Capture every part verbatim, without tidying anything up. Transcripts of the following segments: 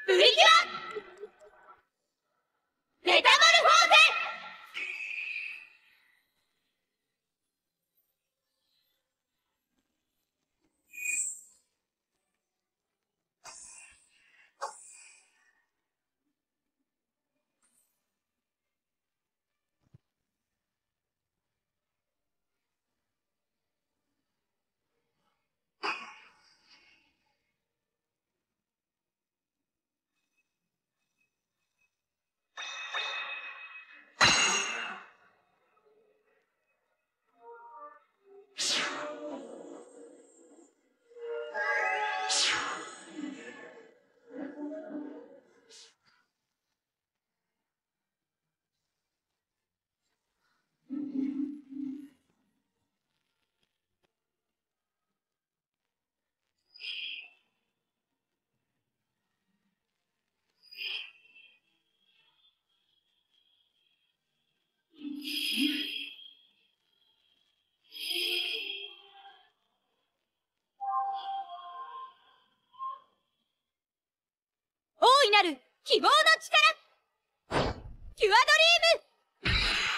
プリキュアメタモルフォーゼ。大いなる希望の力、キュアドリーム。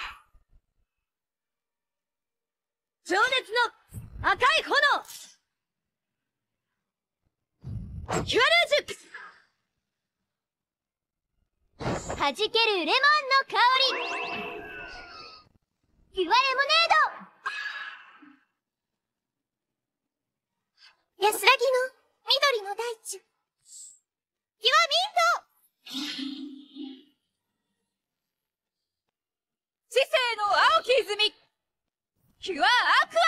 情熱の赤い炎、キュアルージュ。弾けるレモンの香り、キュアレモネード。安らぎの緑の大地、キュアミント。知性の青き泉、キュアアク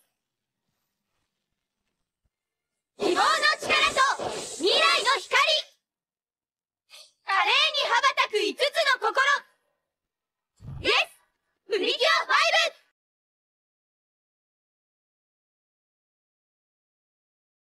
ア。希望の力と未来の光、華麗に羽ばたく五つの